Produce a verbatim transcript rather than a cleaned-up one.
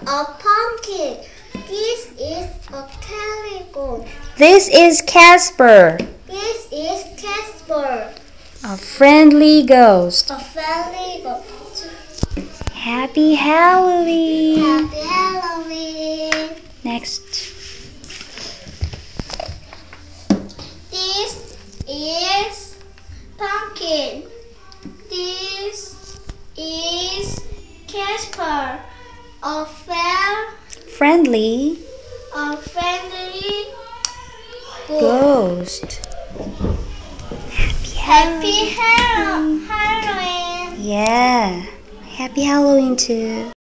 a pumpkin. This is a telephone. This is Casper, This is Casper, a friendly ghost. a friendly ghost. Happy Halloween! Happy Halloween. Next. This is pumpkin. This is Casper, a fair, Friendly a friendly ghost. ghost. Happy Hall- Halloween. Yeah. Happy Halloween too.